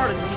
Pardon me.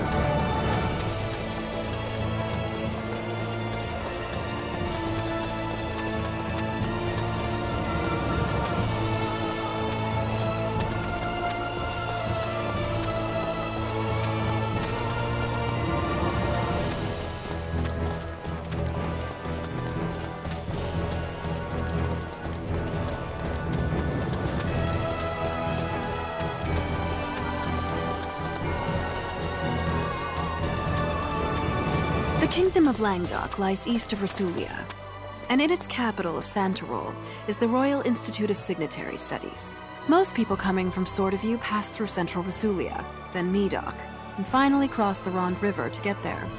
The kingdom of Myiddok lies east of Resulia, and in its capital of Santeroule is the Royal Institute of Signatory Studies. Most people coming from Sword of View pass through central Resulia, then Myiddok, and finally cross the Ronde River to get there.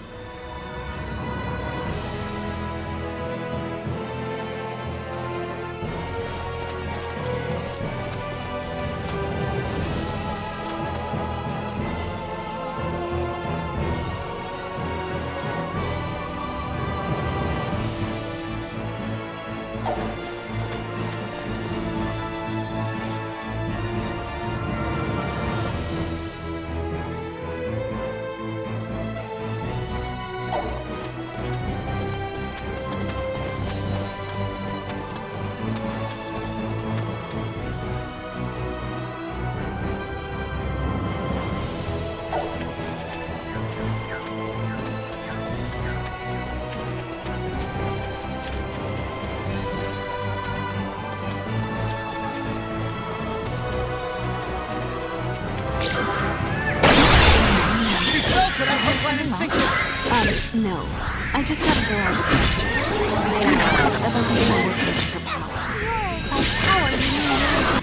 No. I just have a barrage of questions. About the inner workings of her power. By power, you mean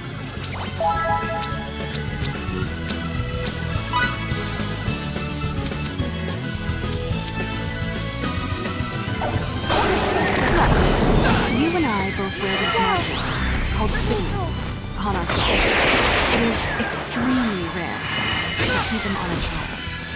You and I both wear these markings, called signets, upon our flag. It is extremely rare to see them on a child.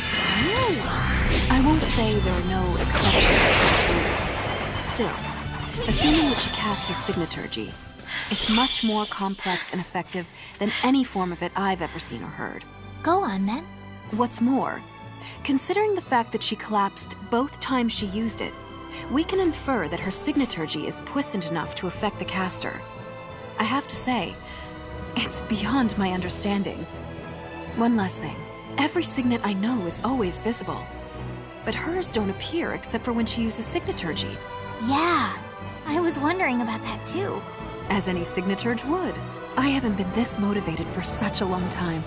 I won't say there are no exceptions to this rule. Still, assuming that she casts with signaturgy, it's much more complex and effective than any form of it I've ever seen or heard. Go on, then. What's more, considering the fact that she collapsed both times she used it, we can infer that her signaturgy is puissant enough to affect the caster. I have to say, it's beyond my understanding. One last thing. Every signet I know is always visible, but hers don't appear except for when she uses signaturgy. Yeah, I was wondering about that too. As any signaturge would. I haven't been this motivated for such a long time.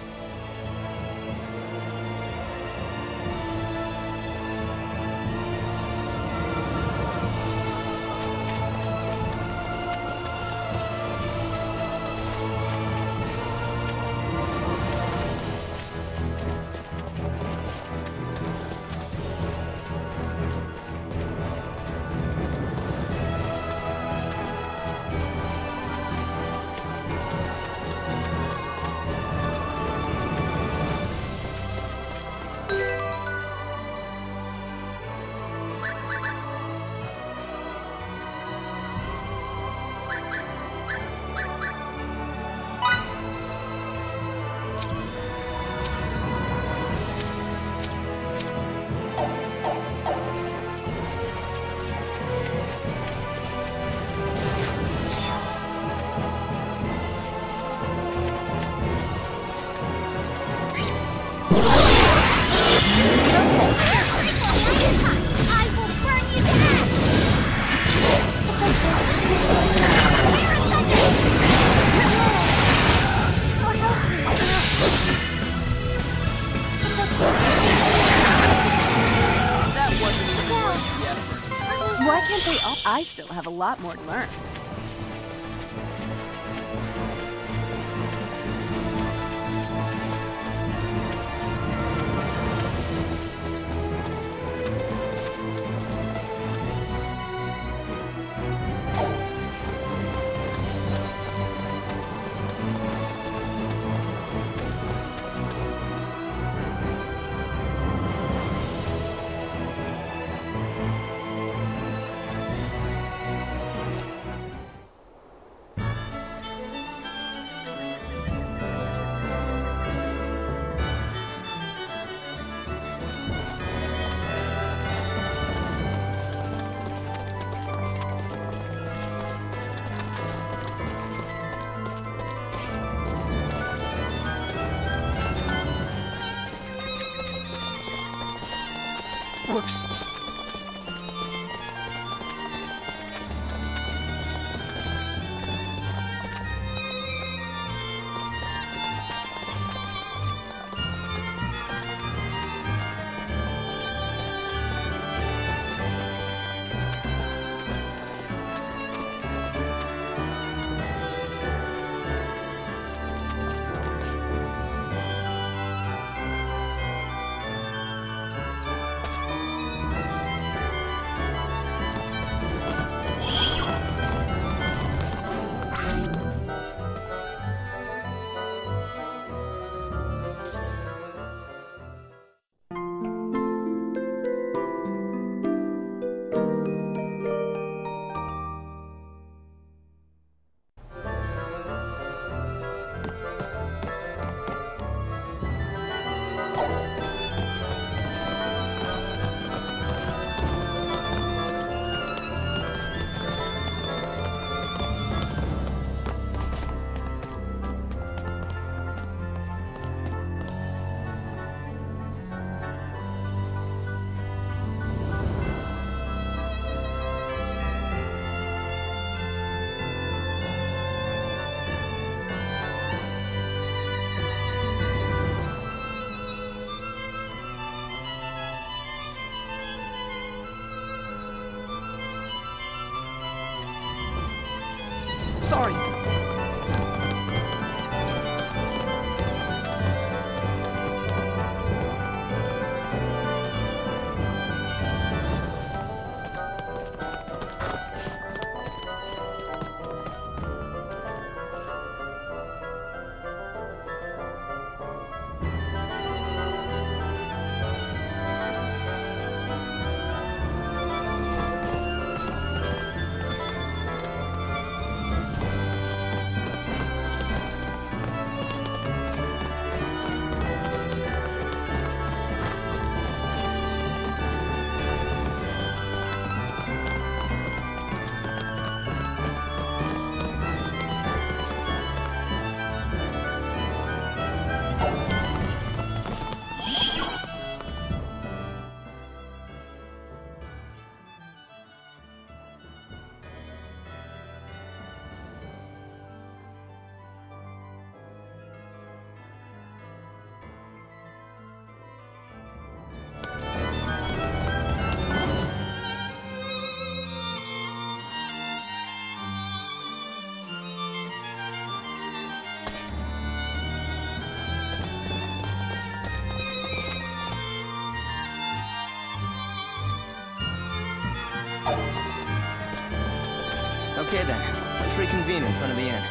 Why can't they all? I still have a lot more to learn. Whoops. Sorry. Okay then, let's reconvene in front of the inn.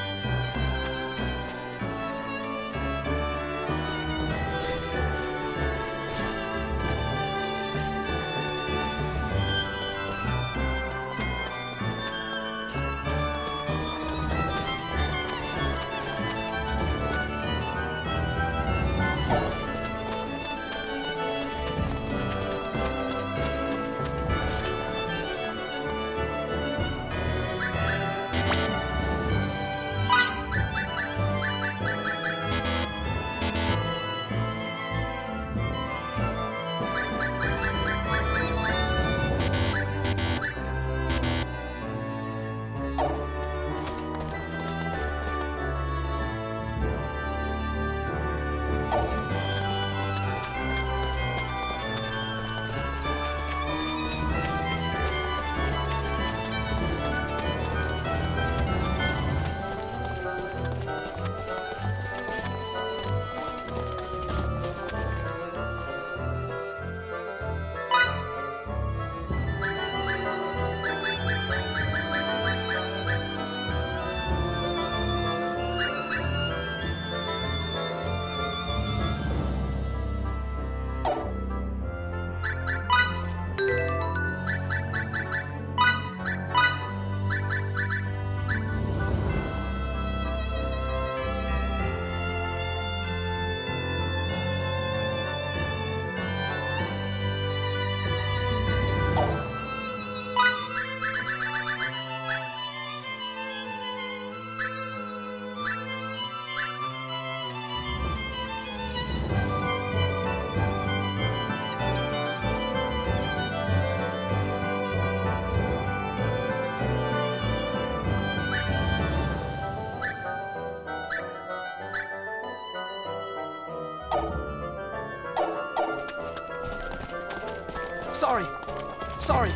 Sorry. Sorry.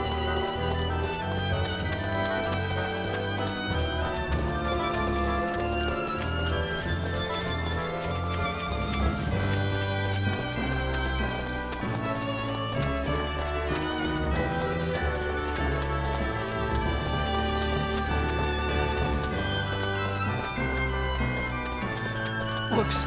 Whoops.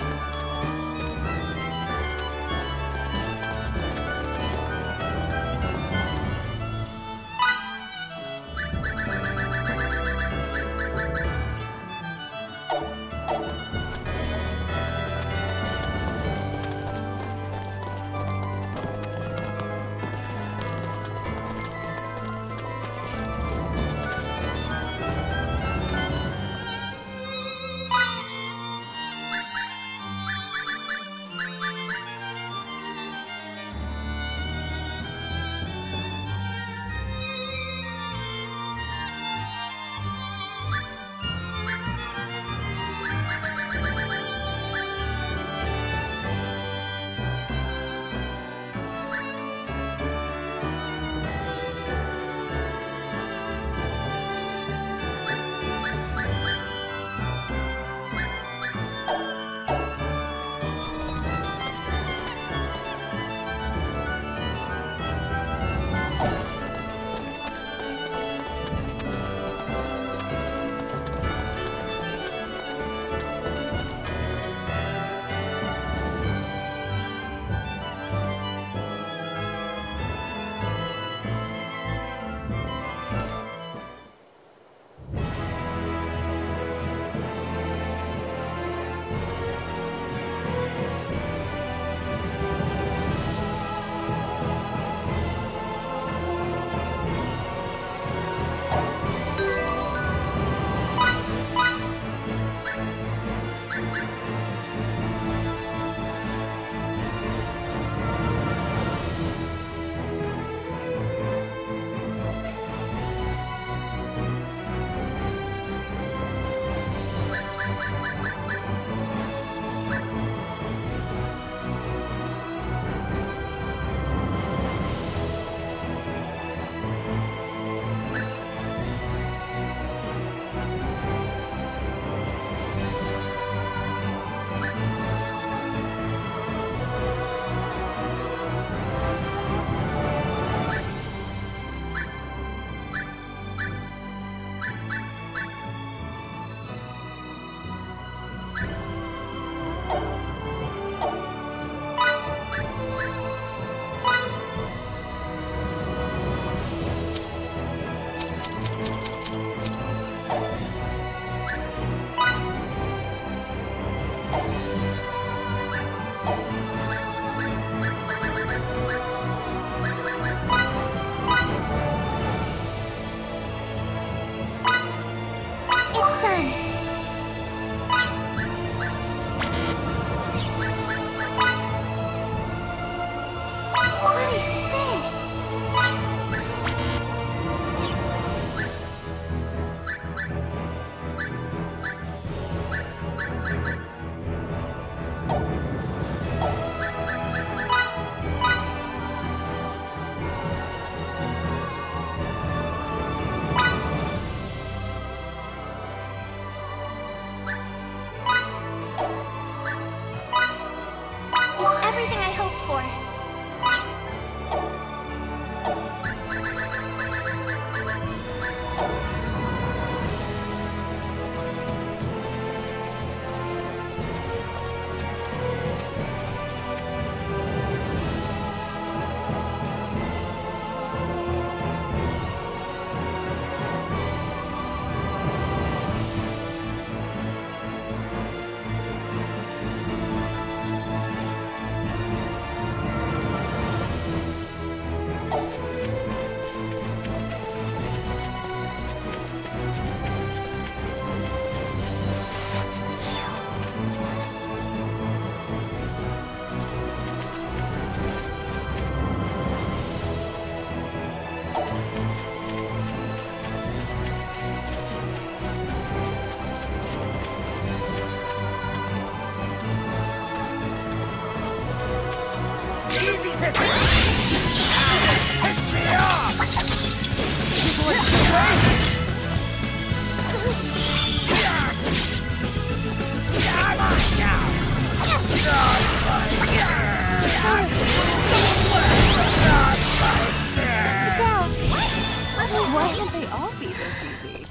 Easy pickings! Why can't they all be this easy?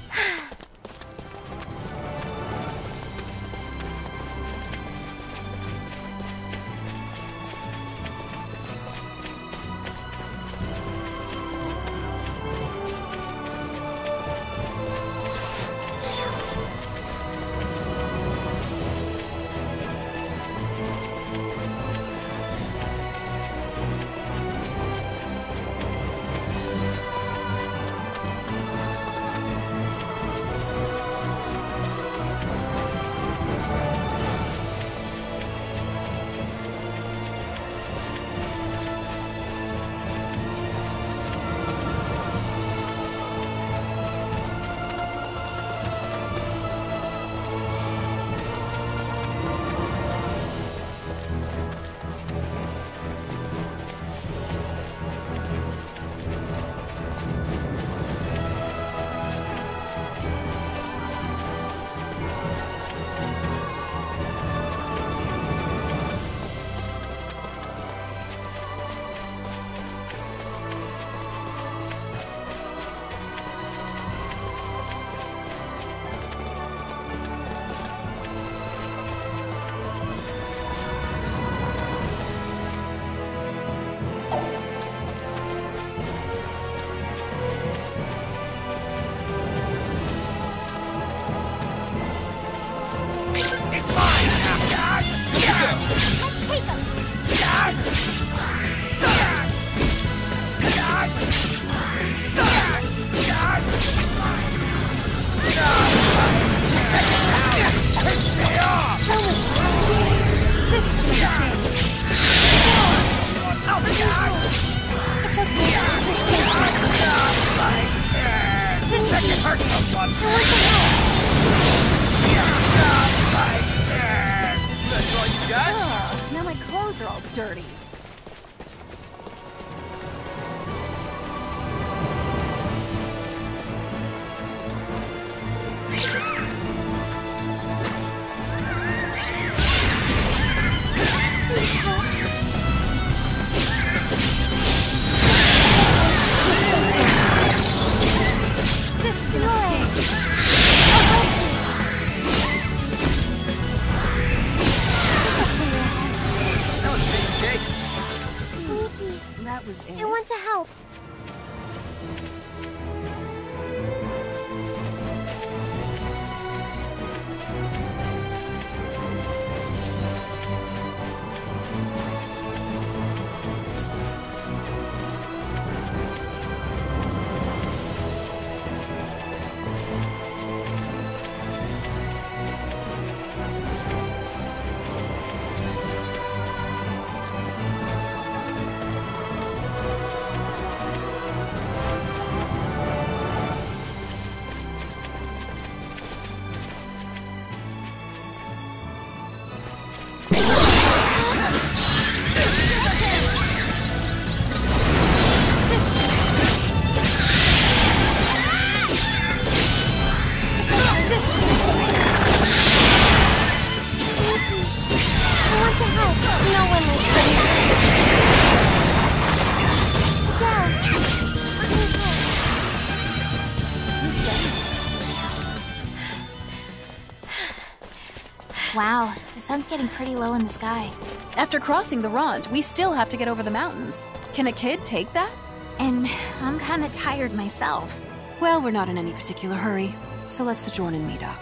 Now my clothes are all dirty. That was it. I want to help. Wow, the sun's getting pretty low in the sky. After crossing the Rond, we still have to get over the mountains. Can a kid take that? And I'm kinda tired myself. Well, we're not in any particular hurry, so let's sojourn in Myiddok.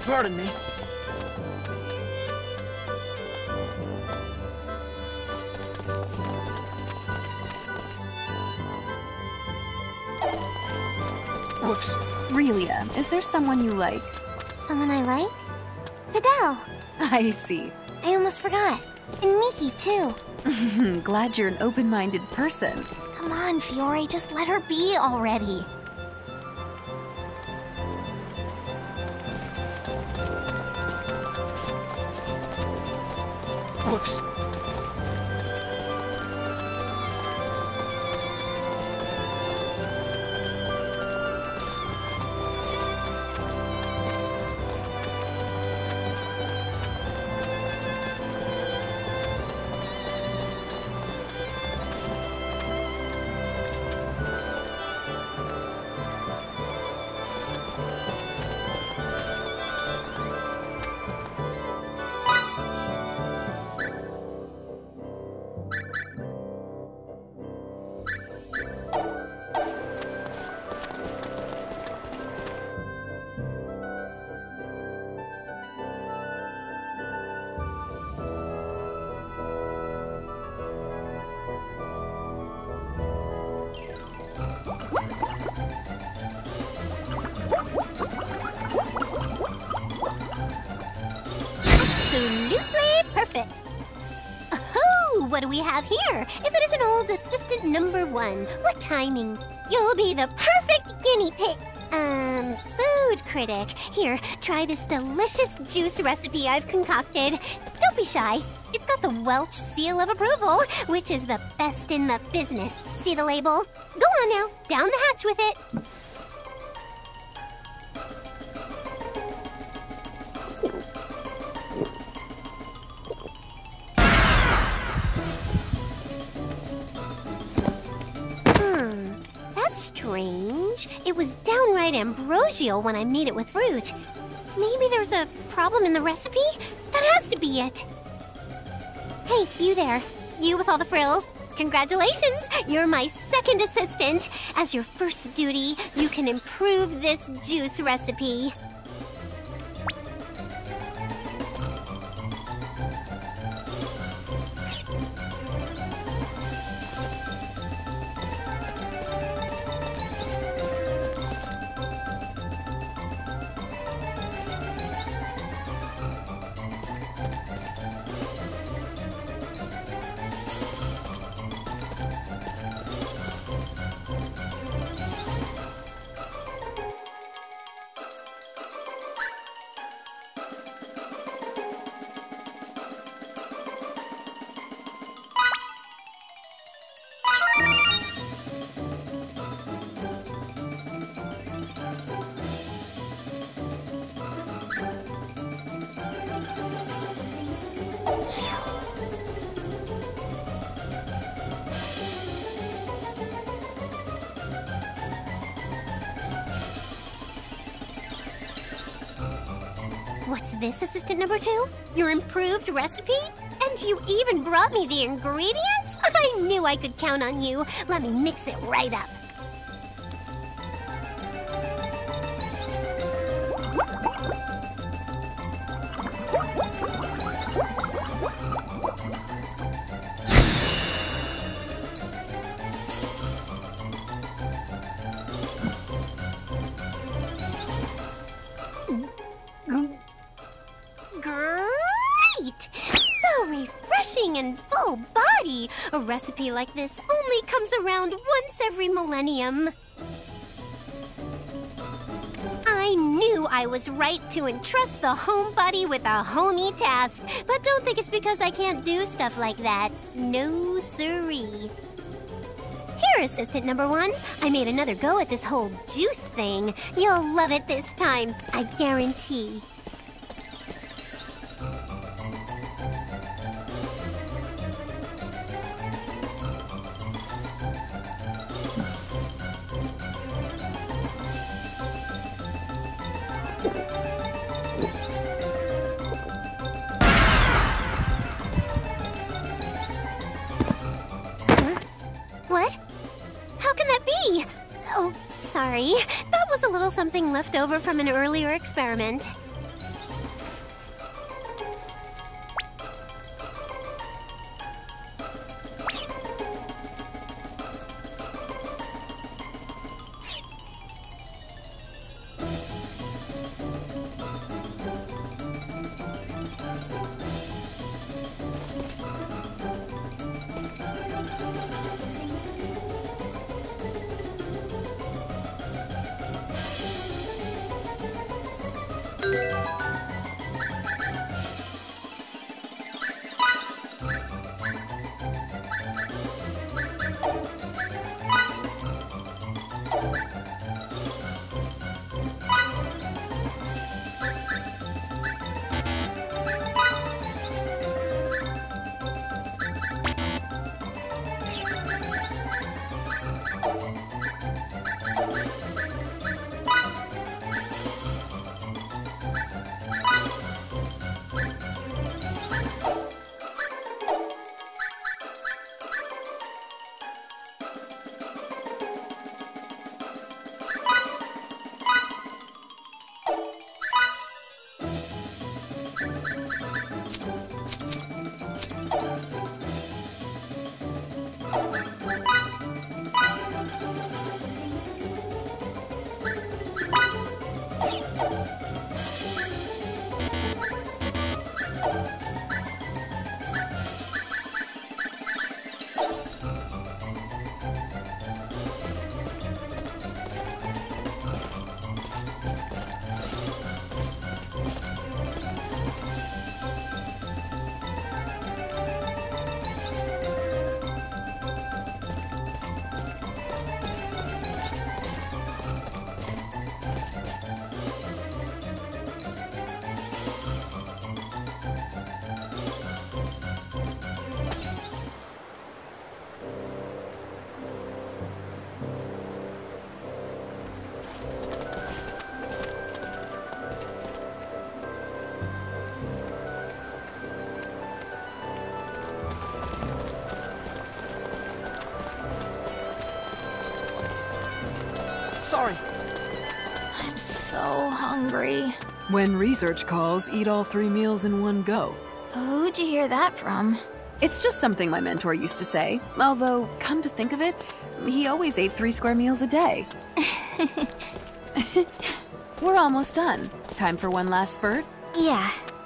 Pardon me. Whoops. Relia, is there someone you like? Someone I like? Fidel. I see. I almost forgot. And Miki, too. Glad you're an open-minded person. Come on, Fiore, just let her be already. Whoops. Absolutely perfect. Oh, what do we have here? If it isn't old assistant number 1, what timing? You'll be the perfect guinea pig. Food critic. Here, try this delicious juice recipe I've concocted. Don't be shy. It's got the Welch seal of approval, which is the best in the business. See the label? Go on now, down the hatch with it. That's strange. It was downright ambrosial when I made it with fruit. Maybe there's a problem in the recipe? That has to be it. Hey, you there. You with all the frills. Congratulations! You're my second assistant. As your first duty, you can improve this juice recipe. What's this, assistant number 2? Your improved recipe? And you even brought me the ingredients? I knew I could count on you. Let me mix it right up. Great! So refreshing and full body. A recipe like this only comes around once every millennium. I knew I was right to entrust the homebody with a homey task, but don't think it's because I can't do stuff like that. No siree. Here, assistant number 1. I made another go at this whole juice thing. You'll love it this time, I guarantee. What? How can that be? Oh, sorry. That was a little something left over from an earlier experiment. Sorry. I'm so hungry. When research calls, eat all 3 meals in one go. Who'd you hear that from? It's just something my mentor used to say. Although, come to think of it, he always ate 3 square meals a day. We're almost done. Time for one last spurt? Yeah.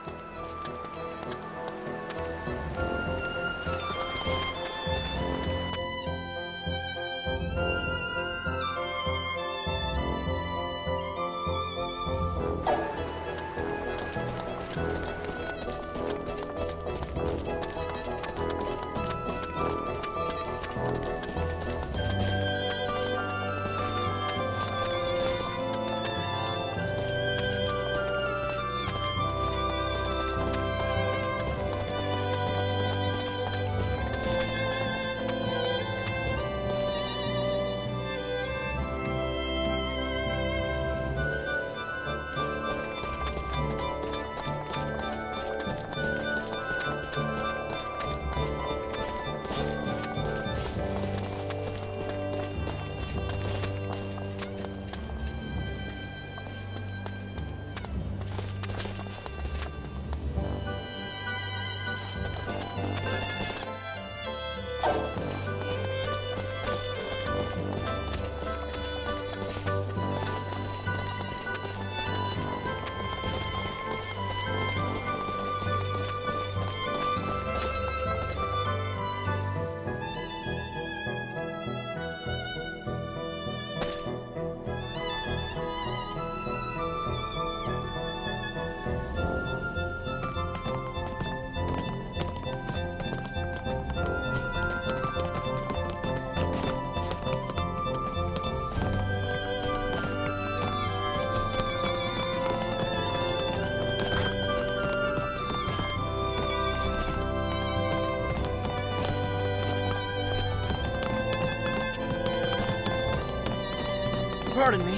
Pardon me.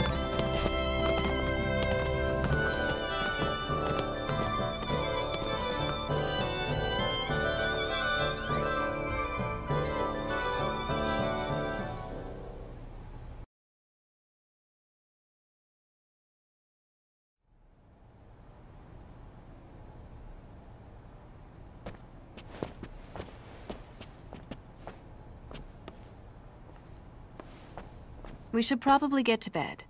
We should probably get to bed.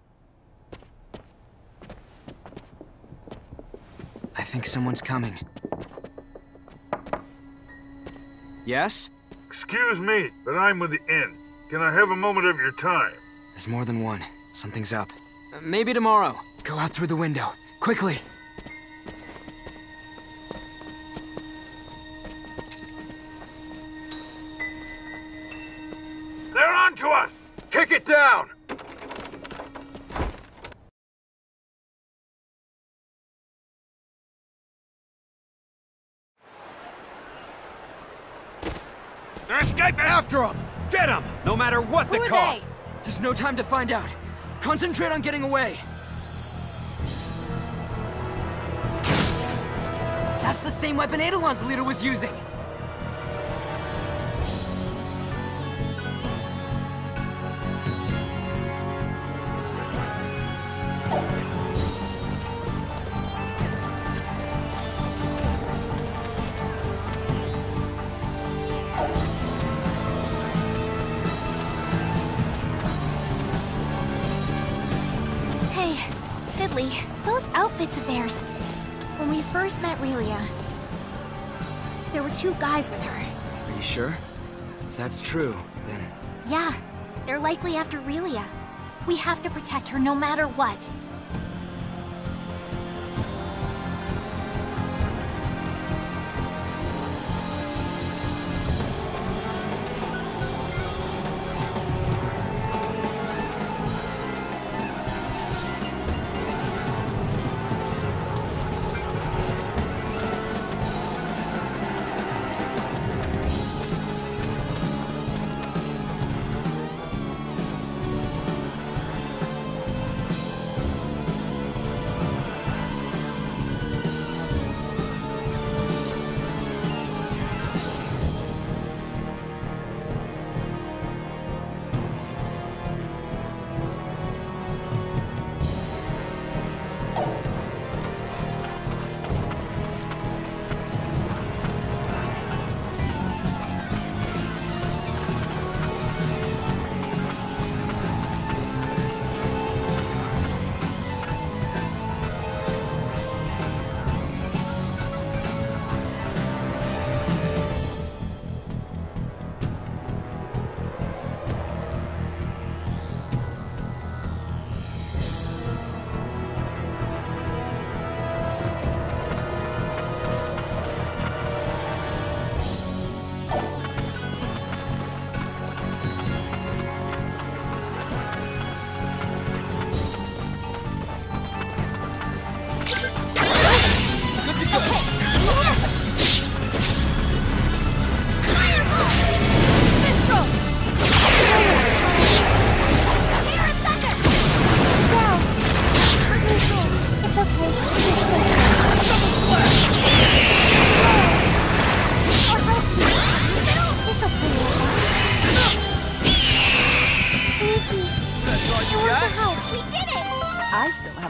I think someone's coming. Yes? Excuse me, but I'm with the inn. Can I have a moment of your time? There's more than one. Something's up. Maybe tomorrow. Go out through the window. Quickly! They're on to us! Kick it down! They're escaping! After them! Get them! No matter what the Who are cost! they? There's no time to find out. Concentrate on getting away. That's the same weapon Eidolon's leader was using. Those outfits of theirs. When we first met Relia, there were 2 guys with her. Are you sure? If that's true, then... Yeah, they're likely after Relia. We have to protect her no matter what.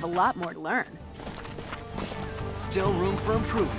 lot more to learn. Still room for improvement.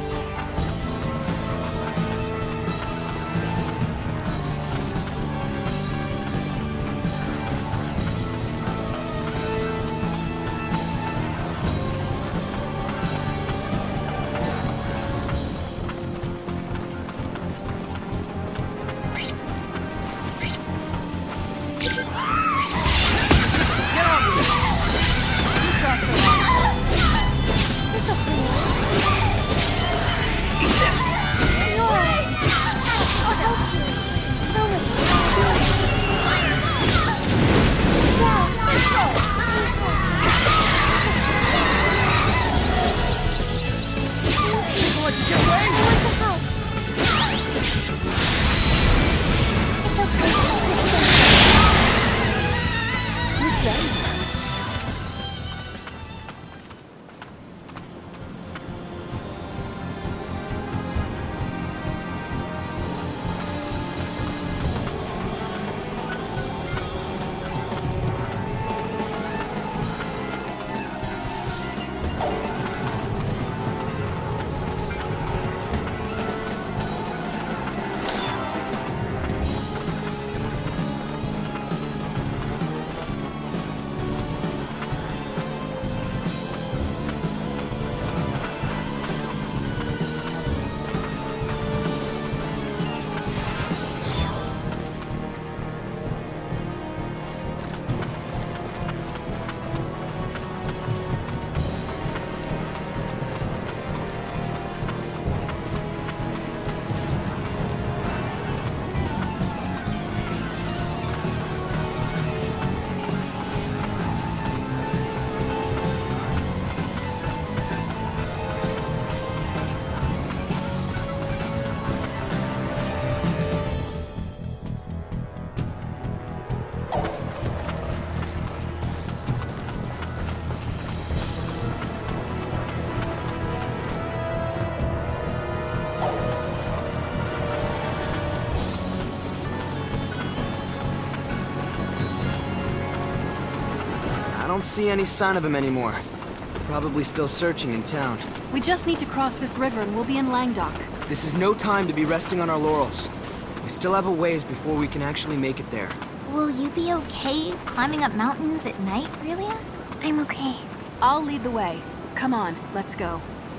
I don't see any sign of him anymore. Probably still searching in town. We just need to cross this river and we'll be in Myiddok. This is no time to be resting on our laurels. We still have a ways before we can actually make it there. Will you be okay climbing up mountains at night, Resulia? I'm okay. I'll lead the way. Come on, let's go.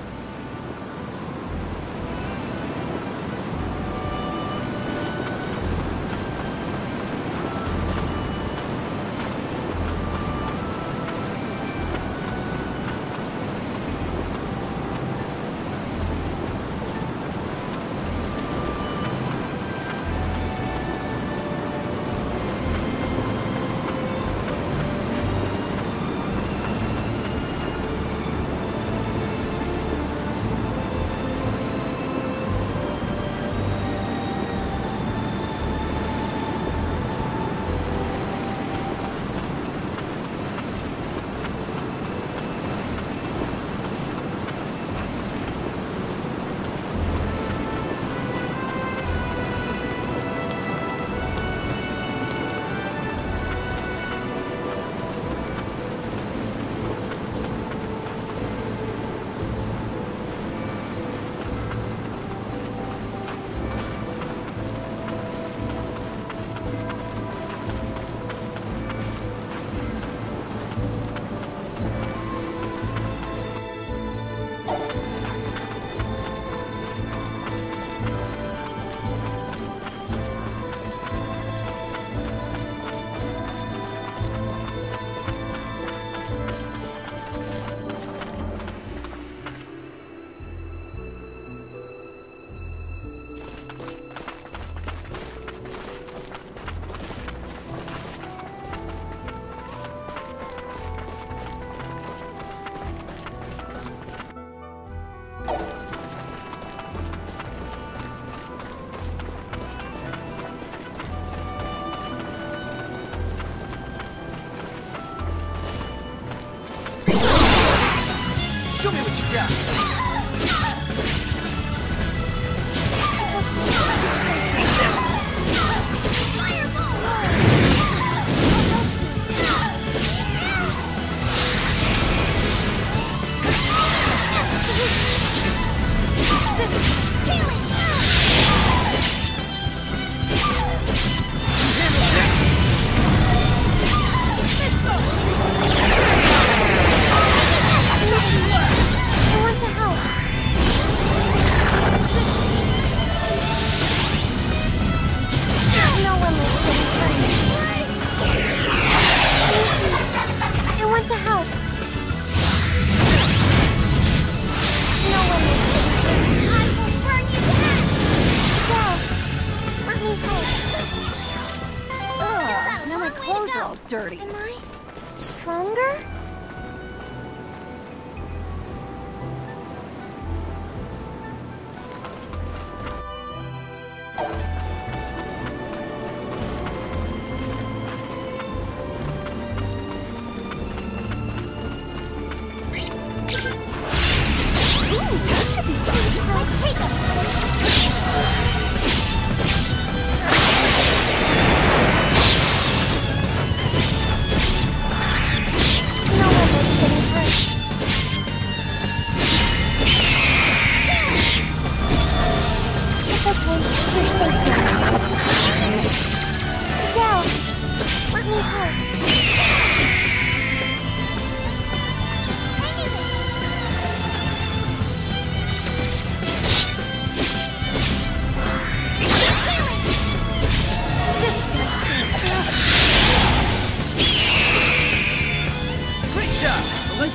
Show me what you got.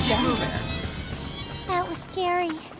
That was scary.